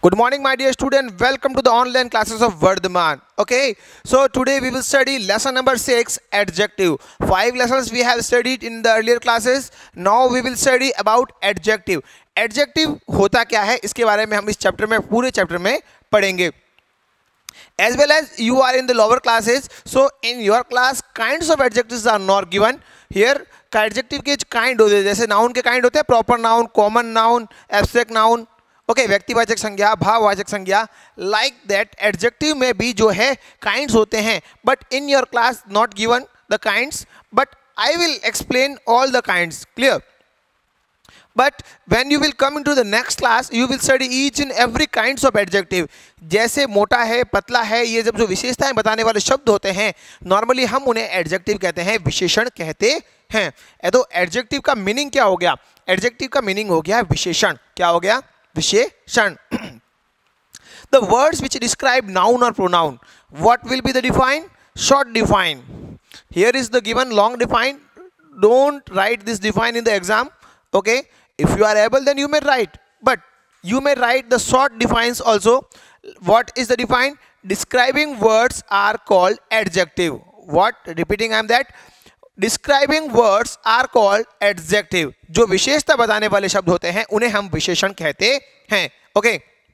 Good morning, my dear student. Welcome to the online classes of Vardhaman. Okay, so today we will study lesson number 6, adjective. 5 lessons we have studied in the earlier classes. Now we will study about adjective. Adjective होता क्या है इसके बारे में हम इस chapter में पूरे चैप्टर में पढ़ेंगे. As well as you are in the lower classes, so in your class kinds of adjectives are not given. Here adjective के kind होते हैं, जैसे noun के kind होते हैं, proper noun, common noun, abstract noun. Okay व्यक्तिवाचक संज्ञा, भाववाचक संज्ञा, लाइक दैट एडजेक्टिव में भी जो है काइंड्स होते हैं, but in your class not given the kinds, but I will explain all the kinds. Clear? But when you will come into the next class you will study each and every kinds of adjective. जैसे मोटा है, पतला है, ये जब जो विशेषताएं बताने वाले शब्द होते हैं नॉर्मली हम उन्हें एडजेक्टिव कहते हैं, विशेषण कहते हैं. तो एडजेक्टिव का मीनिंग क्या हो गया? एडजेक्टिव का मीनिंग हो गया विशेषण. क्या हो गया? विशेषण. The words which describe noun or pronoun, what will be the define? Short define. Here is the given long define. Don't write this define in the exam. Okay, if you are able then you may write, but you may write the short defines also. What is the define? Describing words are called adjective. What? Repeating I am that. Describing words are called adjective. जो विशेषता बताने वाले शब्द होते हैं उन्हें हम विशेषण कहते हैं. ओके,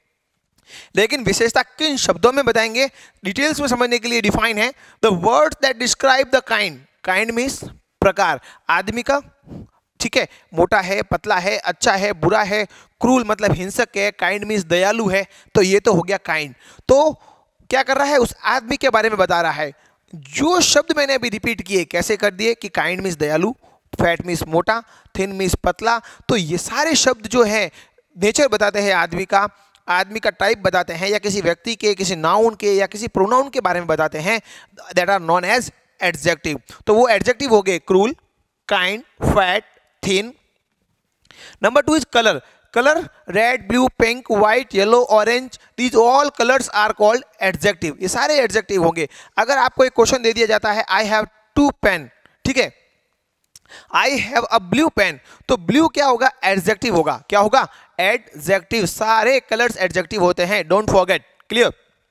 लेकिन विशेषता किन शब्दों में बताएंगे डिटेल्स में समझने के लिए डिफाइन है. The words that describe the kind. Kind means प्रकार, आदमी का. ठीक है, मोटा है, पतला है, अच्छा है, बुरा है, क्रूल मतलब हिंसक है, काइंड मीन्स दयालु है. तो ये तो हो गया काइंड. तो क्या कर रहा है? उस आदमी के बारे में बता रहा है. जो शब्द मैंने अभी रिपीट किए कैसे कर दिए कि काइंड मीन्स दयालु, फैट मीन्स मोटा, थिन मीन्स पतला. तो ये सारे शब्द जो है नेचर बताते हैं आदमी का, आदमी का टाइप बताते हैं, या किसी व्यक्ति के, किसी नाउन के या किसी प्रोनाउन के बारे में बताते हैं. That are known as adjective. तो वो एडजेक्टिव हो गए cruel, kind, fat, thin. Number 2 is colour. Color red, blue, pink, white, yellow, orange, these all colors are called adjective. ये सारे adjective होंगे. अगर आपको एक क्वेश्चन दे दिया जाता है I have 2 pen, ठीक है, I have a blue pen, तो blue क्या होगा? adjective होगा. क्या होगा? adjective. सारे colors adjective होते हैं, don't forget. Clear?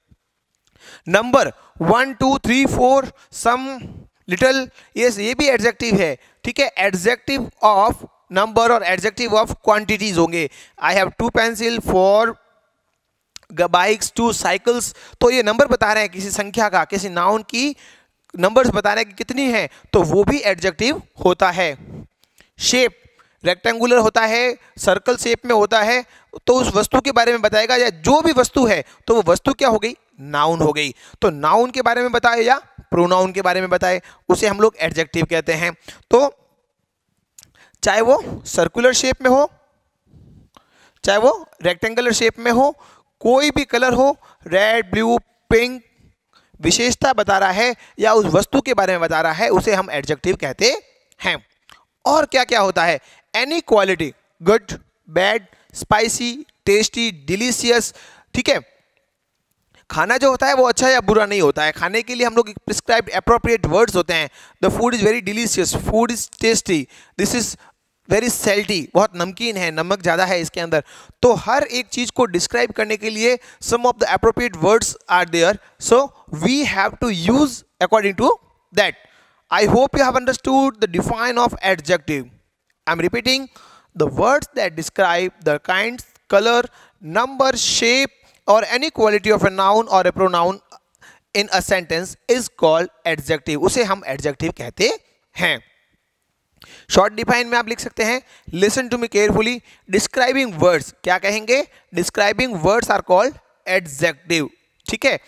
Number 1 2 3 4 some little, yes ये भी adjective है. ठीक है, adjective of नंबर और एडजेक्टिव ऑफ क्वांटिटीज होंगे. I have 2 pencil, 4 bikes, 2 cycles. तो ये नंबर बता रहे हैं किसी संख्या का, किसी नाउन की नंबर्स बता रहे हैं कि कितनी है, तो वो भी एडजेक्टिव होता है. शेप रेक्टेंगुलर होता है, सर्कल शेप में होता है, तो उस वस्तु के बारे में बताएगा, या जो भी वस्तु है तो वो वस्तु क्या हो गई? नाउन हो गई. तो नाउन के बारे में बताए या प्रोनाउन के बारे में बताए उसे हम लोग एडजेक्टिव कहते हैं. तो चाहे वो सर्कुलर शेप में हो, चाहे वो रेक्टेंगुलर शेप में हो, कोई भी कलर हो, रेड, ब्लू, पिंक, विशेषता बता रहा है या उस वस्तु के बारे में बता रहा है, उसे हम एडजेक्टिव कहते हैं. और क्या क्या होता है? Any quality, good, bad, spicy, tasty, delicious. ठीक है, खाना जो होता है वो अच्छा या बुरा नहीं होता है. खाने के लिए हम लोग प्रिस्क्राइब्ड एप्रोप्रिएट वर्ड्स होते हैं. The food is very delicious, food is tasty, this is very salty, बहुत नमकीन है, नमक ज़्यादा है इसके अंदर. तो हर एक चीज़ को डिस्क्राइब करने के लिए some of the appropriate words are there, so we have to use according to that. I hope you have understood the define of adjective. I am repeating the words that describe the kind, colour, number, shape or any quality of a noun or a pronoun in a sentence is called adjective. उसे हम adjective कहते हैं. Short define में आप लिख सकते हैं, listen to me carefully. Describing words क्या कहेंगे? Describing words are called adjective. ठीक है,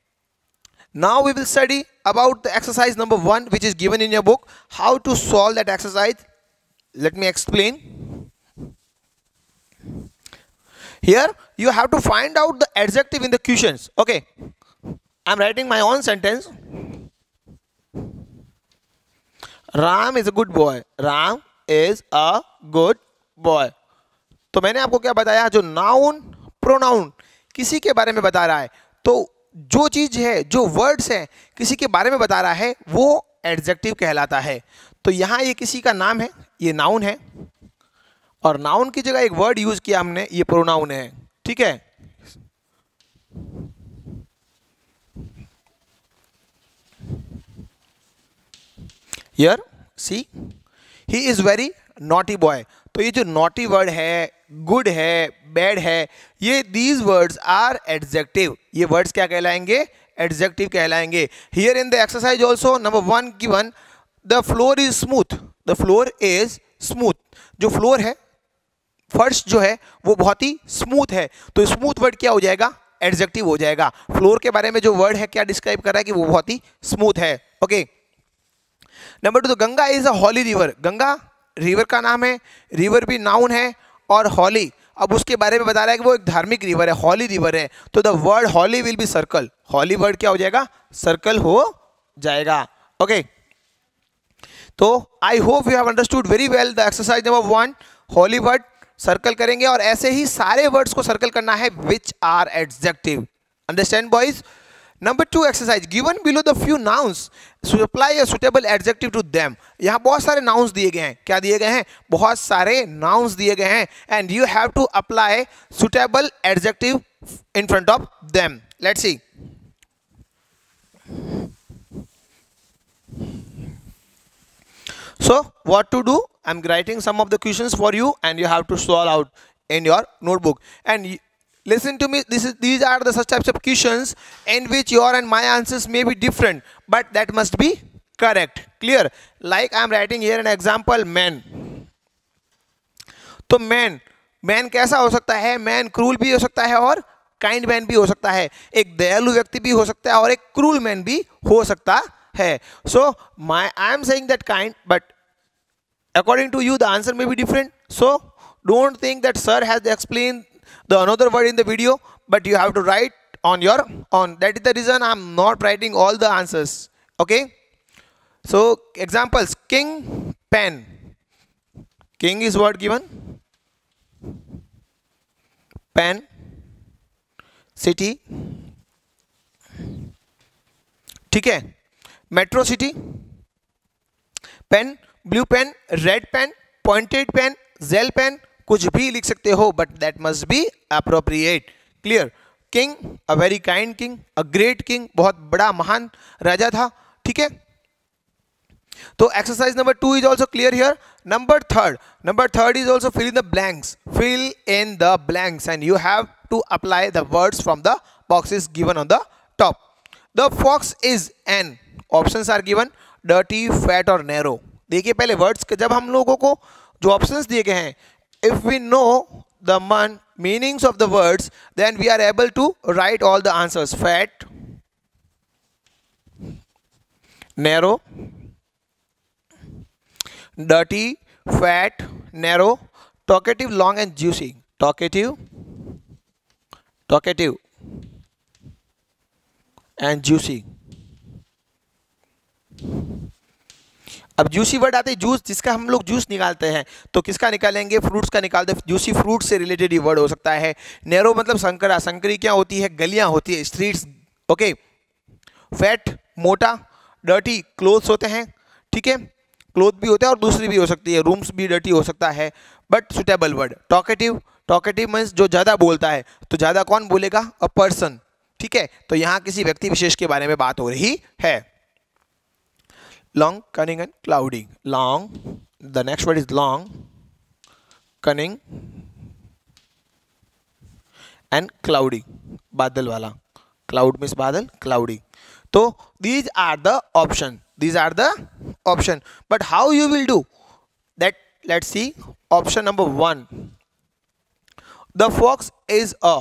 now we will study about the exercise number 1 which is given in your book. How to solve that exercise, let me explain. Here you have to find out the adjective in the questions. Okay, I'm writing my own sentence. Ram is a good boy. Ram is a good boy. तो मैंने आपको क्या बताया? जो noun, pronoun किसी के बारे में बता रहा है, तो जो चीज है, जो वर्ड्स है किसी के बारे में बता रहा है, वो एडजेक्टिव कहलाता है. तो यहाँ ये किसी का नाम है, ये नाउन है, और नाउन की जगह एक वर्ड यूज किया हमने, ये प्रोनाउन है. ठीक है, here see he is very naughty boy. तो ये जो नॉटी वर्ड है, गुड है, बैड है, ये दीज वर्ड्स आर एडजेक्टिव। ये वर्ड्स क्या कहलाएंगे? एडजेक्टिव कहलाएंगे। Here in the exercise also number 1 given the floor is smooth. The floor is smooth. जो फ्लोर है, फर्श जो है वो बहुत ही स्मूथ है। तो स्मूथ वर्ड क्या हो जाएगा? एडजेक्टिव हो जाएगा। फ्लोर के बारे में जो वर्ड है क्या डिस्क्राइब कर रहा है कि वो बहुत ही स्मूथ है। Okay, number 2, Ganga is a holy river. Ganga river का नाम है, रिवर भी नाउन है, और हॉली अब उसके बारे में बता रहा है कि वो एक धार्मिक रिवर है, हॉली रिवर है। तो the word holy will be circle. Holy word क्या हो जाएगा? सर्कल हो जाएगा। ओके, तो I hope you have understood very well the exercise number 1। Holy word circle करेंगे और ऐसे ही सारे वर्ड्स को सर्कल करना है which are adjective. Understand boys? Number 2 exercise given below the few nouns apply a suitable adjective to them. यहाँ बहुत सारे नाउन्स दिए गए हैं। क्या दिए गए हैं? बहुत सारे नाउन्स दिए गए हैं, and you have to apply suitable adjective in front of them. Let's see. So what to do? I'm writing some of the questions for you and you have to solve out in your notebook. And listen to me, these are the such types of questions in which your and my answers may be different, but that must be correct. Clear? Like I'm writing here an example, man. तो man कैसा हो सकता है? Man cruel भी हो सकता है और काइंड मैन भी हो सकता है। एक दयालु व्यक्ति भी हो सकता है और एक क्रूल मैन भी हो सकता है। So I am saying that kind, but according to you the answer may be different. So don't think that sir has explained the another word in the video, but you have to write on your own. That is the reason I am not writing all the answers. Okay, so examples: king, pen. King is word given, pen, city, ठीक है, metro city, pen, blue pen, red pen, pointed pen, gel pen, कुछ भी लिख सकते हो, but that must be appropriate. Clear? King, a very kind king, a great king, बहुत बड़ा महान राजा था। ठीक है, तो exercise number 2 is also clear here. Number third is also fill in the blanks. Fill in the blanks and you have to apply the words from the boxes given on the top. The fox is an, options are given, dirty, fat और narrow. देखिए पहले words के, जब हम लोगों को जो options दिए गए हैं, if we know the meanings of the words then we are able to write all the answers. Fat, narrow, dirty, fat, narrow, talkative, long and juicy. Talkative and juicy. अब जूसी वर्ड आते हैं juice, जिसका हम लोग juice निकालते हैं, तो किसका निकालेंगे? फ्रूट्स का निकालते हैं। जूसी फ्रूट से रिलेटेड ये वर्ड हो सकता है। नैरो मतलब संकरा, संकरी क्या होती है? गलियां होती है, स्ट्रीट्स। ओके, फैट मोटा, डर्टी क्लोथ्स होते हैं। ठीक है, क्लोथ भी होते हैं और दूसरी भी हो सकती है, रूम्स भी डर्टी हो सकता है, but suitable word. Talkative means जो ज़्यादा बोलता है, तो ज़्यादा कौन बोलेगा? A person. ठीक है, तो यहाँ किसी व्यक्ति विशेष के बारे में बात हो रही है। Long, cunning and cloudy. Long, the next word is long, cunning and cloudy, बादल वाला। क्लाउड मीन्स बादल, क्लाउडी। तो these are the option, but how you will do that? Let's see. Option number 1, the fox is a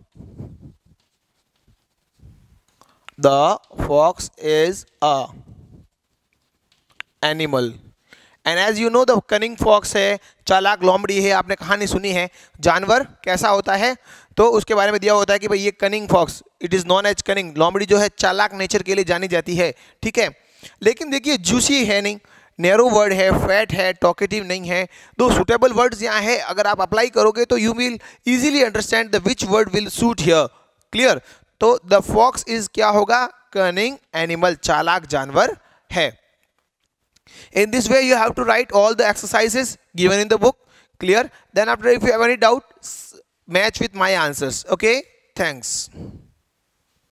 animal, and as you know the cunning fox है, चालाक लोमड़ी है। आपने कहानी सुनी है, जानवर कैसा होता है, तो उसके बारे में दिया होता है कि भाई ये cunning fox, it is known as cunning. लोमड़ी जो है चालाक नेचर के लिए जानी जाती है। ठीक है, लेकिन देखिए जूसी है नहीं, नैरो वर्ड है, फैट है, टॉकेटिव नहीं है। दो सुटेबल वर्ड्स यहाँ है, अगर आप अप्लाई करोगे तो you will easily understand the which word will suit here. Clear? तो द फॉक्स इज क्या होगा? कनिंग एनिमल, चालाक जानवर है। In this way you have to write all the exercises given in the book. Clear? Then after, if you have any doubt, match with my answers. Okay, thanks.